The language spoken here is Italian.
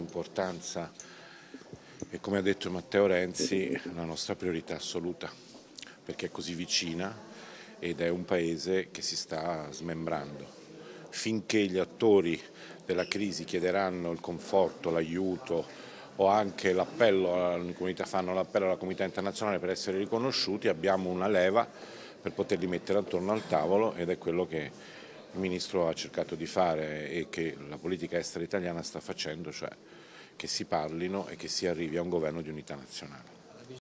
importanza e, come ha detto Matteo Renzi, la nostra priorità assoluta, perché è così vicina ed è un paese che si sta smembrando. Finché gli attori della crisi chiederanno il conforto, l'aiuto o anche l'appello alla comunità internazionale per essere riconosciuti, abbiamo una leva per poterli mettere attorno al tavolo, ed è quello che il Ministro ha cercato di fare e che la politica estera italiana sta facendo, cioè che si parlino e che si arrivi a un governo di unità nazionale.